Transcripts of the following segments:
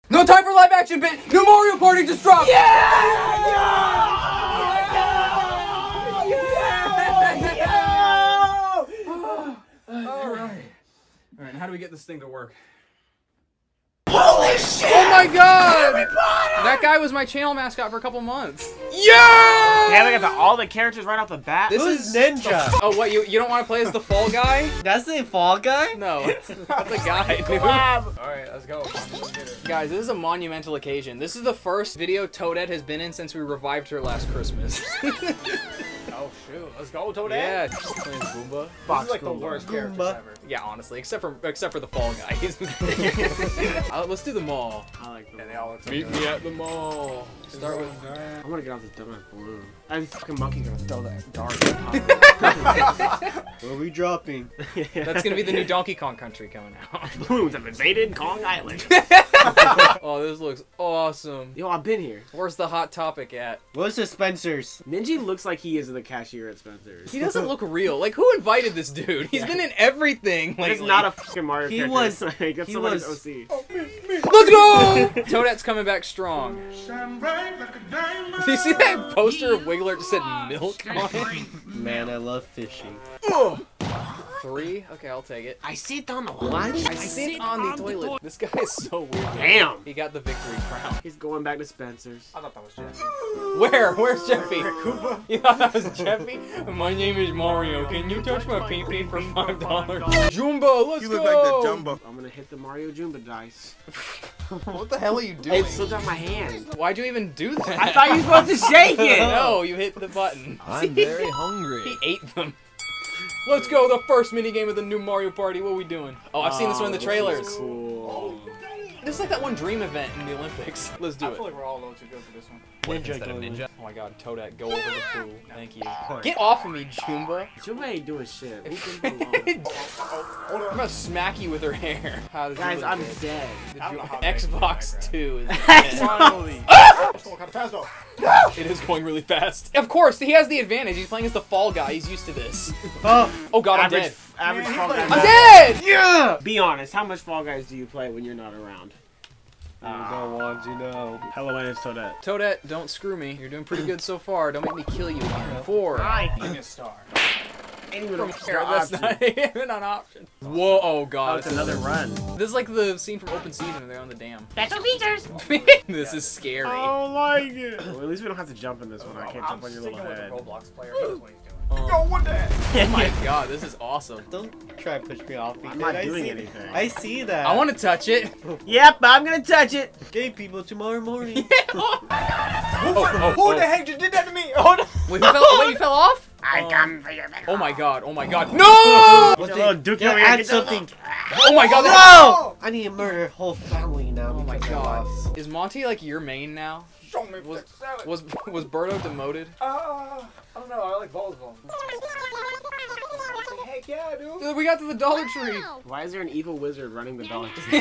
No time for live action bit. New Mario Party just dropped. All right, how do we get this thing to work? Holy shit! Oh my god! That guy was my channel mascot for a couple months. Yeah! Yeah, they got all the characters right off the bat. This Who's is Ninja? Oh, what? You don't want to play as the Fall Guy? That's the Fall Guy? No, that's a guy, dude. Collab. All right, let's go. Guys, this is a monumental occasion. This is the first video Toadette has been in since we revived her last Christmas. Oh shoot, let's go, Toadette. Yeah, she's playing Goomba. This is like the worst characters ever. Yeah, honestly, except for the Fall Guy. Let's do them all. I like them. Yeah, they all look so Meet good. me at the mall. Start with. I'm gonna get off this donut balloon. I fucking monkey gonna throw that dart. Where are we dropping? That's gonna be the new Donkey Kong country coming out. Balloons have invaded Kong Island. Oh, this looks awesome. Yo, I've been here. Where's the Hot Topic at? What's the Spencer's? Ninja looks like he is the cashier at Spencer's. He doesn't look real. Like, who invited this dude? He's been in everything. Like, He's not a fucking Mario He character. was- Like, that's he somebody's was- OC. Let's go! Toadette's coming back strong. Do you see that poster of Wiggler that said milk on it? Man, I love fishing. 3? Okay, I'll take it. I sit on the wall. What? I sit on the toilet. This guy is so weird. Damn. He got the victory crown. He's going back to Spencer's. I thought that was Jeffy. Where? Where's Jeffy? Koopa? You thought that was Jeffy? My name is Mario. Can you touch my pee-pee for $5? Jumbo, let's You go! look like the Jumbo. I'm gonna hit the Mario Jumba dice. What the hell are you doing? It slipped out my hand. Why'd you even do that? I thought you were supposed to shake it. No, you hit the button. I'm very hungry. He ate them. Let's go, the first minigame of the new Mario Party. What are we doing? Oh, I've seen this one in the trailers. Cool. This is like that one dream event in the Olympics. Let's do I it. feel like we're all a little too good for this one. Ninja. Oh my god, Toadette, go over the pool. Thank you. Get off of me, Jumba. Jumba ain't doing shit. Leave him alone. I'm gonna smack you with her hair. How does Guys, it I'm look? dead. Did I don't you- know how they do Xbox that. 2 is dead. Finally. Oh, kind of fast though. It is going really fast. Of course, he has the advantage. He's playing as the Fall Guy. He's used to this. Oh, Oh god, I'm Average, dead. average Man, he Fall played Guys. I'm dead! yeah! Be honest, how much Fall Guys do you play when you're not around? I don't want to know. Hello, and it's Toadette. Toadette, don't screw me. You're doing pretty good so far. Don't make me kill you again. 4. Give me a star. Ain't even From a here, that's not even an option. Whoa, oh Oh, god. it's another run. This is like the scene from Open Season when they're on the dam. Special features. This is scary. don't like it. Well, at least we don't have to jump in this one. I can't I'm jump on your sticking little with head. the Roblox player. He knows what he's doing. Oh Yo, what the heck? my god, this is awesome. Don't try to push me off. I'm not I doing see, anything. I see that. I want to touch it. Yep, I'm gonna touch it. Gay people tomorrow morning. Who the heck just did that to me? Oh, no. Wait, you fell off? I come for your back. Oh my god, oh my god. No! What's a little dookie Yeah, over here? add Get something. Oh my god. No! I need to murder a whole family now. Oh my because I god. lost. Is Monty like your main now? Show me Was- the salad. Was Birdo demoted? I don't know. I like balls of them. Heck yeah, dude. Dude, we got to the Dollar Tree. Why is there an evil wizard running the Dollar Tree?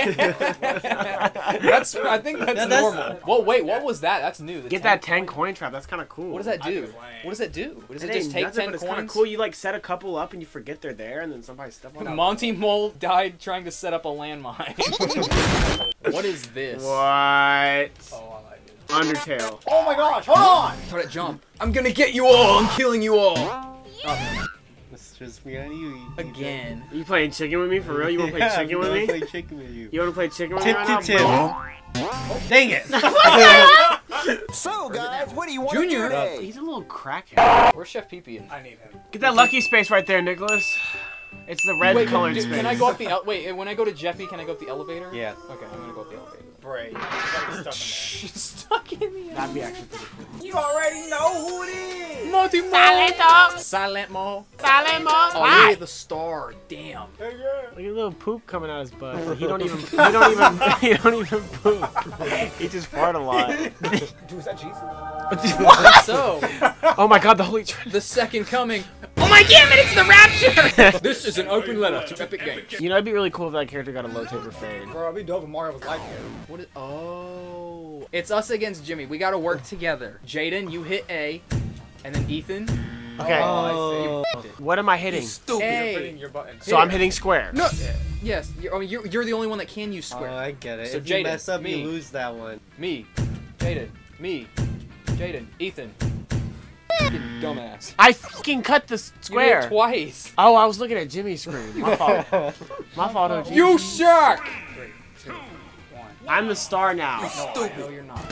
I think that's that's- normal. Whoa, wait, what was that? That's new. The Get 10 that 10 coin trap. That's kind of cool. What does that I think do? it's lame. What does that do? Does it It just ain't take nothing, 10 but it's kind of coins? cool. You like set a couple up and you forget they're there, and then somebody step on them. Monty Mole died trying to set up a landmine. What is this? What? Oh, I like it. Undertale. Oh my gosh, hold on! Try to jump. I'm gonna get you all. I'm killing you all. Oh, It's just me and you. again. You playing chicken with me for real? You wanna play Yeah, chicken with I'm gonna me? play chicken with you. You wanna play chicken with Tip me? to right tip. now? Dang it! So, guys, what do you want Junior. to do today? He's a little crackhead. Where's Chef Pee-Pee? I need him. Get that lucky space right there, Nicholas. It's the red Wait, colored dude, space. can I go up the wait? When I go to Jeffy, can I go up the elevator? Yeah. Okay, I'm gonna go up the elevator. Bray. You gotta get stuck in She's stuck in the elevator. That'd be actually pretty cool. there. You already know who it is! Monty Mole. Silent dog. Silent Mole. Silent mom. Oh, look at the star. Damn. Hey, yeah. Look at a little poop coming out his butt. He don't even he don't even poop. He just fart a lot. Dude, is that Jesus? So, Oh my god, the Holy Trinity. the second coming. Oh my damn it! It's the rapture. This is an open letter to Epic Games. You know, it'd be really cool if that character got a low taper fade. Bro, it'd be dope if Mario was like him. What is? Oh, it's us against Jimmy. We gotta work together. Jaden, you hit A, and then Ethan. Okay. Oh. What am I hitting? You're A. hitting your button. So I'm hitting square. No. Yes, you're the only one that can use square. Oh, I get it. So If you Jaden, mess up, me. you lose that one. Me, Jaden, Ethan. Fucking dumbass. I fucking cut the You did it square. twice. Oh, I was looking at Jimmy's screen. My fault. My fault, OG. You suck. 3, 2, 1. I'm the star now. No, you're not.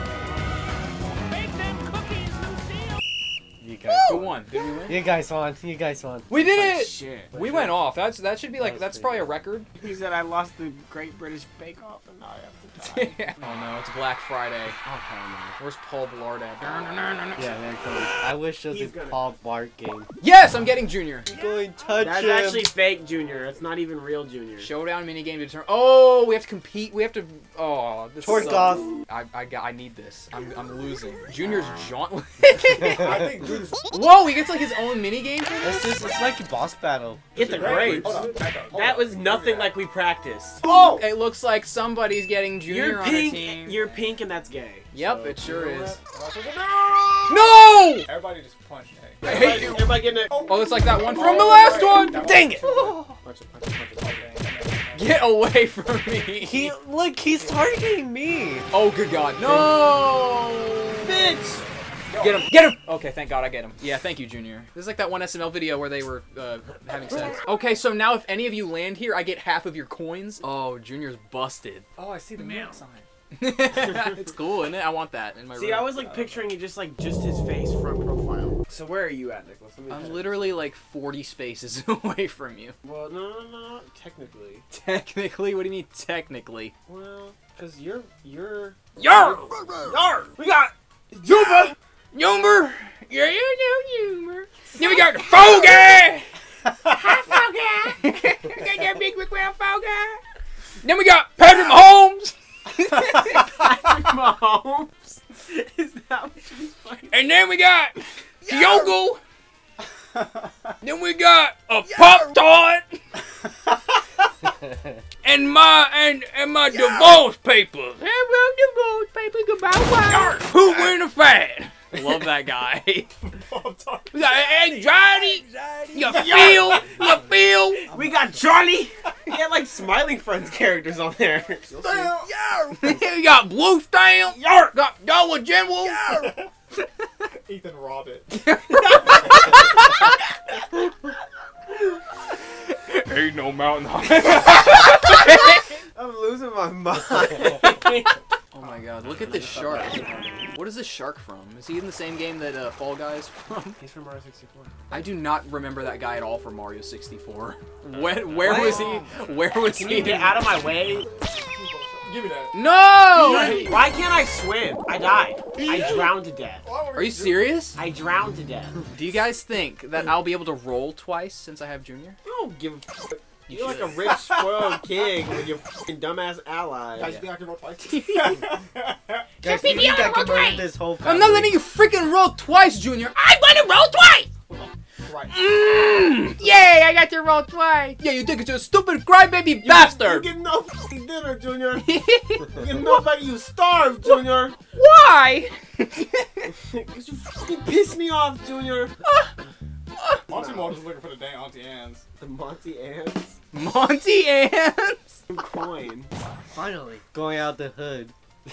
You guys. Who won? Did we win? You guys won. You guys won. We did it. Shit. We went off. That should be like that's probably a record. He said I lost the Great British Bake Off and now I have to die. Oh no, it's Black Friday. Okay, man. Where's Paul Blart at? Yeah, there it goes. I wish there was a Paul Blart game. Yes, I'm getting Junior. Go and touch That's him. actually fake Junior. It's not even real Junior. Showdown minigame to determine. Oh, we have to compete. We have to. Oh, this Torque sucks. off. I need this. I'm losing. Junior's jaunt. I think Judas. Whoa, he gets like his own minigame for this. It's like a boss battle. Get the grapes. Hold on, back up. Hold That on. was nothing like we practiced. Oh, it looks like somebody's getting Junior You're on a pink. team. You're pink, and that's gay. Yep, So- it sure is. No! No! Everybody just punched. Hey. I hate you. Everybody getting it. Oh, it's like that one from the last one. Dang it! Punch it, punch it, punch it. Get away from me. Look, he's targeting me. Oh, good God. No! Bitch! Get him! Get him! Okay, thank God I get him. Yeah, thank you, Junior. This is like that one SML video where they were having sex. Okay, so now if any of you land here, I get half of your coins. Oh, Junior's busted. Oh, I see the milk sign. It's cool, isn't it? I want that in my See, room. I was like picturing it just his face front profile. So where are you at, Nicholas? Let me I'm check. literally like 40 spaces away from you. Well, no. Technically. Technically? What do you mean technically? Well, because you're. Yar! Yar! We got Juba! Yumber! Yeah, Yumber! Then we got the Foggy! Hi, Foggy! Got that big McGrath Foggy! Then we got Patrick Mahomes! Mahomes? Is that what she's fighting? And then we got Kyogo! Then we got a Pop-Tart! and my divorce papers! Divorce papers, goodbye, who win the fight? Love that guy. We got anxiety. You got Phil. We got Charlie! He had like Smiling Friends characters on there. You got Blue Stamp. Got Dollar General. Ethan Robert. Ain't no mountain I'm losing my mind. Oh my God! Look at this shark. What is this shark from? Is he in the same game that Fall Guys from? He's from Mario 64. I do not remember that guy at all from Mario 64. Where was he? Where was Can he? you get out of my way? Give me that. No! Why can't I swim? I died. I drowned to death. Are you serious? I drowned to death. Do you guys think that I'll be able to roll twice since I have Junior? I don't give a f. You're like a rich, spoiled kid with your f***ing dumbass allies. Guys, you think I can roll twice? Guys, beat you me think I up, can roll murder twice. this whole family? I'm not letting you freaking roll twice, Junior. I'm gonna roll twice! Right. Yay, I got to roll twice! Yeah, you think it's a stupid crybaby You bastard. get no f***ing dinner, Junior. You get nobody. You starve, Junior. Why? Because you f***ing piss me off, Junior. Monty Moore is looking for the dang Auntie Anne's. The Monty Ants Monty Ants. coin. Finally. Going out the hood.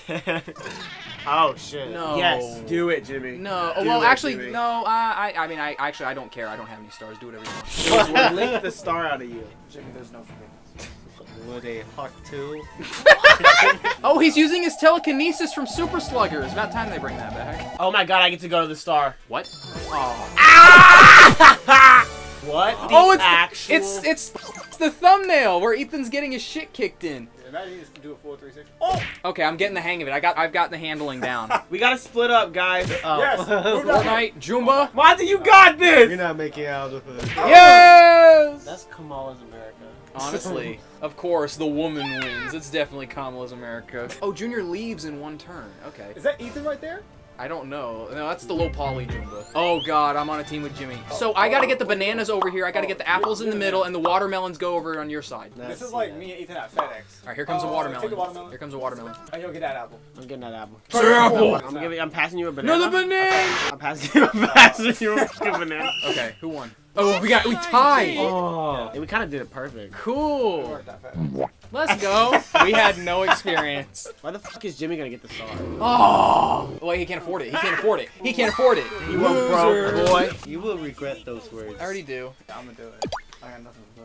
Oh shit. No. Yes, do it, Jimmy. No. Do Well, it, actually, Jimmy. no. I mean, I don't care. I don't have any stars. Do whatever you want. We'll lick the star out of you. Jimmy, there's no forgiveness. Would a Hawk 2? Oh, he's using his telekinesis from Super Slugger. It's about time they bring that back. Oh my god, I get to go to the star. What? What? Oh, actual... it's the thumbnail where Ethan's getting his shit kicked in. Imagine you just do a full 360. Oh! Okay, I'm getting the hang of it. I've got the handling down. We gotta split up, guys. Oh. Yes! Move that way. Fortnite, Jumba. Monty, you got You're this! not making it out of the hood. Yes! That's Kamala's America. Honestly, of course, the woman wins. It's definitely Kamala's America. Oh, Junior leaves in one turn. Okay. Is that Ethan right there? I don't know. No, that's the low poly Jumba. Oh god, I'm on a team with Jimmy. So I gotta get the bananas over here, I gotta get the apples in the middle, and the watermelons go over on your side. This is like me and Ethan at FedEx. Alright, here comes a Take the watermelon. watermelon. Here comes a watermelon. Oh, you'll get that apple. I'm getting that apple. Apple! I'm passing you a banana. Another banana! I'm passing you a banana. Okay, who won? Oh, we tied. Oh, and we kind of did it perfect. Cool. Let's go. We had no experience. Why the fuck is Jimmy gonna get the star? Oh. Wait, he can't afford it. He can't afford it. He can't afford it. You won't, bro, boy. You will regret those words. I already do. I'm gonna do it. I got nothing to do.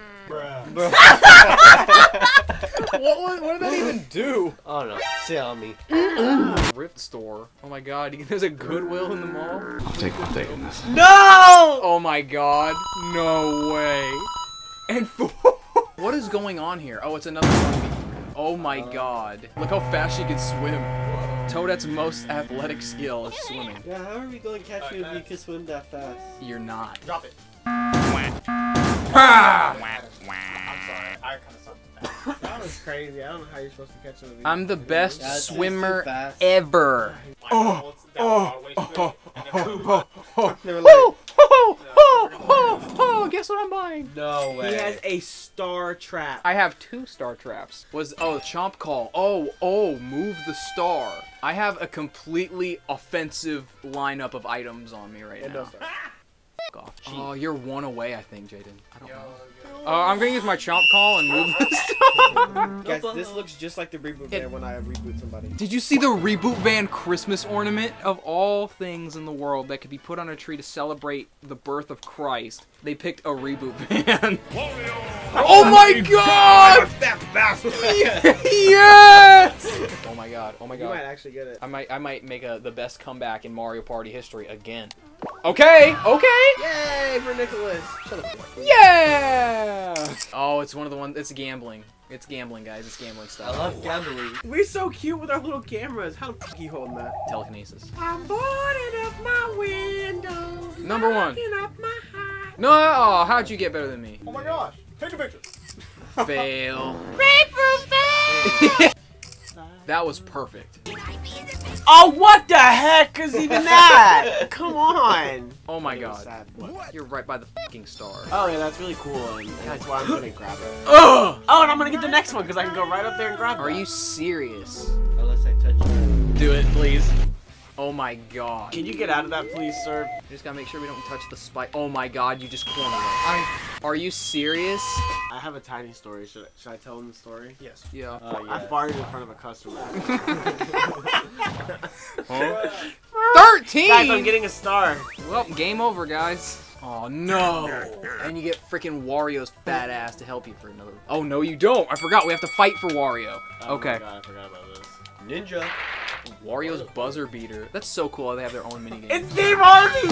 What did that even do? Oh no, sell me. Rift store. Oh my god, there's a Goodwill in the mall. I'll take one taking this. No! Oh my god. No way. And what is going on here? Oh, it's another one. Oh my god. Look how fast she can swim. Toadette's most athletic skill is swimming. Yeah, how are we going to catch you if you can swim that fast? You're not. Drop it. Ah! I'm sorry. I kind of sucked. That was crazy. I don't know how you're supposed to catch them. I'm the best Yeah, it's swimmer too fast. ever. They were like, Oh, guess what I'm buying? No way. he has a star trap. I have 2 star traps. Chomp call. Move the star. I have a completely offensive lineup of items on me right now. Fuck off. Oh, you're 1 away, I think, Jaden. I don't know. I'm gonna use my chomp call and move the star. Guys, this looks just like the reboot van when I reboot somebody. Did you see the Reboot Van Christmas ornament? Of all things in the world that could be put on a tree to celebrate the birth of Christ, they picked a Reboot Van. Oh my god! Yes! Oh my god, oh my You might god. actually get it. I might make the best comeback in Mario Party history again. Okay, okay! Yay for Nicholas. Yeah! Oh, it's one of the ones, it's gambling. It's gambling, guys, it's gambling I stuff. love gambling. We're so cute with our little cameras. How the fuck you holding that? Telekinesis. I'm boarding up my windows. Number 1. Locking up my high. No, oh, how'd you get better than me? Oh my gosh. Take a picture. Fail. That was perfect. Oh, what the heck is even that? Come on. Oh my That was god. sad. You're right by the fucking star. Oh yeah, that's really cool, and that's why I'm gonna grab it. Ugh! Oh, and I'm gonna get the next one because I can go right up there and grab it. Are you serious? Unless I touch you. Do it, please. Oh my god. Can you get out of that, please, sir? Just gotta make sure we don't touch the spike. Oh my god, you just cornered us. Are you serious? I have a tiny story. Should I tell them the story? Yes. Yeah. I farted in front of a customer. 13! Guys, I'm getting a star. Well, game over, guys. Oh no. And you get freaking Wario's fat ass to help you for another. Oh no, you don't. I forgot. We have to fight for Wario. Oh Okay. my god, I forgot about this. Ninja. Wario's buzzer beater. That's so cool how they have their own minigame. It's Steve Harvey!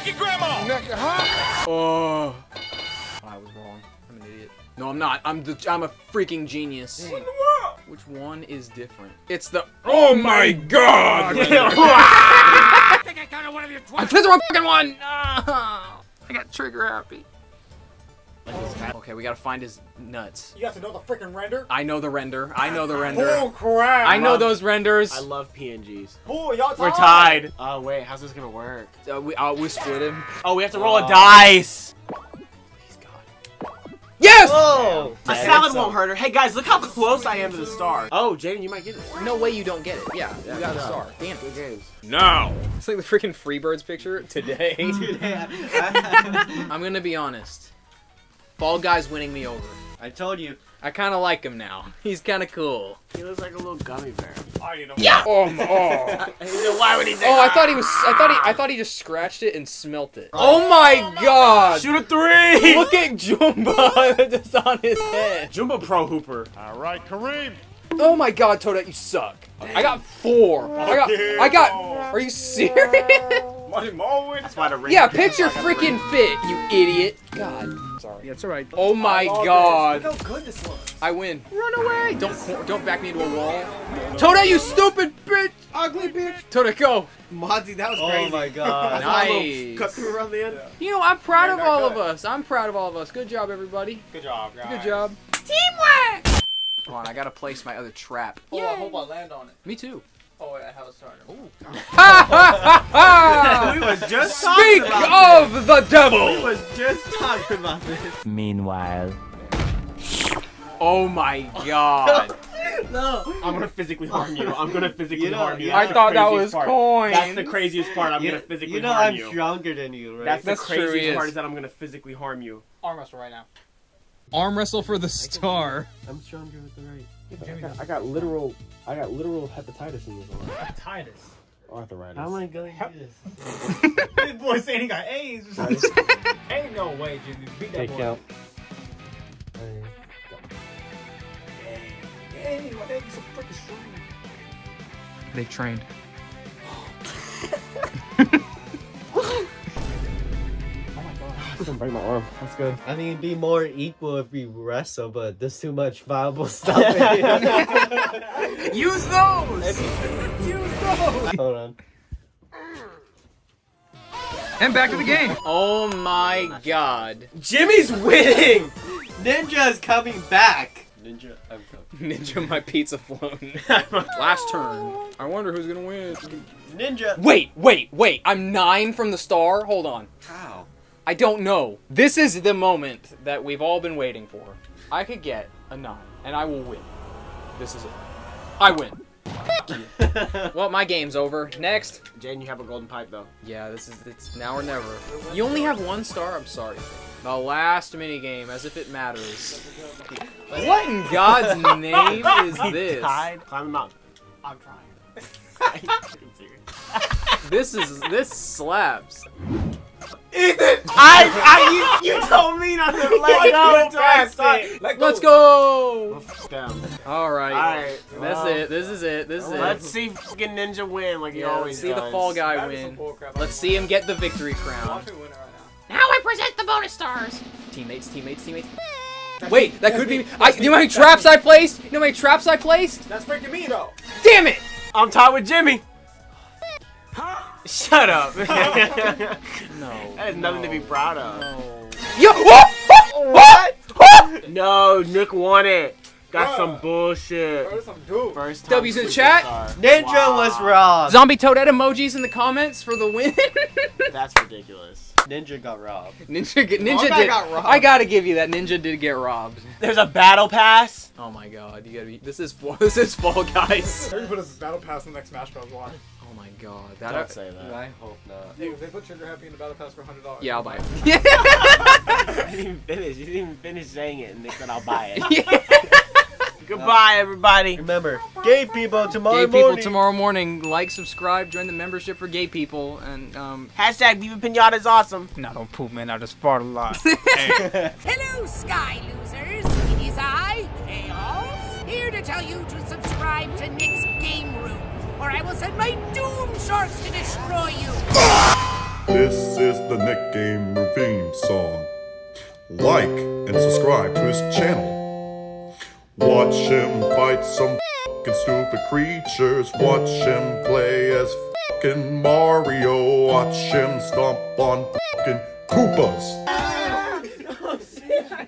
Oh. I was wrong. I'm an idiot. No, I'm not. I'm a freaking genius. Which one is different? It's the. Oh my god! I think I counted one of your 20. I picked the wrong fucking one! No! I got trigger happy. Okay, we gotta find his nuts. You have to know the freaking render. I know the render. I know the render. Oh crap. I know those renders. I love PNGs. Cool, y'all tied. We're tied. Oh wait, how's this gonna work? We split him. Oh, we have to roll a dice. Please God. Yes! Oh! A salad won't hurt her. Hey guys, look how close I am to the star. Oh, Jaden, you might get it. No way you don't get it. Yeah, you got the star. Damn it. Good games. No! It's like the freaking Freebirds picture today. Today, I'm gonna be honest. Fall Guy's winning me over. I told you. I kind of like him now. He's kind of cool. He looks like a little gummy bear. Oh, you know. Yeah. Oh. Why would he say Oh, I thought he just scratched it and smelt it. Oh my God! Shoot a 3! Look at Jumba just on his head. Jumbo Pro Hooper. Alright, Kareem. Oh my God, Toadette, you suck. I got 4. I got. Are you serious? Money Mowing. That's why the ring. Yeah, picture freaking fit, you idiot. God. Sorry. Yeah, it's alright. Oh my Look God. how good this looks. I win. Run away. Don't back me into a wall. Toadette, you stupid bitch. Ugly bitch. Toadette, go. Monty, that was Oh crazy. my god. Nice. Cut through around the end. You know, I'm proud of Not all of good. us. I'm proud of all of us. Good job, everybody. Good job, guys. Good job. Teamwork. Come on, I gotta place my other trap. Oh, I hope I land on it. Me too. Oh, wait, I have a starter. Ha ha ha We ha! was just Speak talking about of the this. We devil! was just talking about this. Meanwhile. Oh my God. No. I'm gonna physically harm you. I'm gonna physically harm you. I That's the thought that craziest was part. coin. That's the craziest part. I'm gonna physically You know harm I'm you. stronger than you, right? That's the That's true, he craziest is. part is that I'm gonna physically harm you. Arm wrestle right now. Arm wrestle for the star. I'm stronger with the right. I got literal hepatitis in this one. Titus. Arthritis. How am I going to do this? This boy saying he got AIDS. Ain't no way, Jimmy. Beat that Take boy. count. Hey, my nigga's so freaking strong. They trained. It's gonna break my arm. That's good. I mean, it'd be more equal if we wrestle, but there's too much viable stuff in here. Use those! Hold on. And back to the game. Oh my god. Jimmy's winning. Ninja's coming back. Ninja, I'm coming. Ninja, my pizza flown. Last turn. I wonder who's gonna win. Ninja. Wait. I'm 9 from the star? Hold on. How? I don't know. This is the moment that we've all been waiting for. I could get a 9, and I will win. This is it. I win. Well, my game's over. Next. Jane, you have a golden pipe though. Yeah, it's now or never. You only have 1 star? I'm sorry. The last minigame, as if it matters. What in God's name is this? Climb the mountain. I'm trying. This slaps. Ethan! You told me not to let go until I started. Let's go! Down. Alright. Alright. That's it. This is it. This is it. Let's see fucking Ninja win like he Yeah, always let's see does. the fall guy win. Let's see him get the victory crown. Watch me win it right now. Now I present the bonus stars. Teammates. Wait, that could be me. You know how many traps I placed? You know how many traps I placed? That's freaking me though. Damn it! I'm tied with Jimmy. Shut up. No. That is nothing to be proud of. No. Yo! What? No, Nick won it. That's Bruh. some bullshit. Bro, some dude. First time W's in the chat. Ninja was robbed. Zombie Toadette emojis in the comments for the win. That's ridiculous. Ninja got robbed. Ninja guy did. got robbed. I gotta give you that. Ninja did get robbed. There's a battle pass. Oh my god, you gotta be. This is Fall Guys. They're gonna put a battle pass in the next Smash Bros. One. Oh my god, Don't say that. I hope not. Hey, if they put Trigger Happy in the battle pass for $100. Yeah, I'll buy it. You didn't even finish. You didn't even finish saying it, and Nick said I'll buy it. Goodbye, everybody. Remember, gay people tomorrow Gay people morning. tomorrow morning. Like, subscribe, join the membership for gay people, and Hashtag Viva Pinata is awesome. No, don't poop, man. I just fart a lot. Hello, Sky Losers. It is I, Chaos, here to tell you to subscribe to Nick's Game Room, or I will send my Doom Sharks to destroy you. This is the Nick Game theme song. Like and subscribe to his channel. Watch him fight some fucking stupid creatures. Watch him play as fucking Mario. Watch him stomp on fucking Koopas.